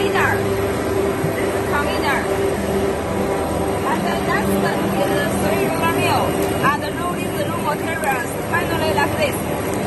conveyor. This is conveyor. And the next is 3 roller mill. And rolling the raw materials manually like this.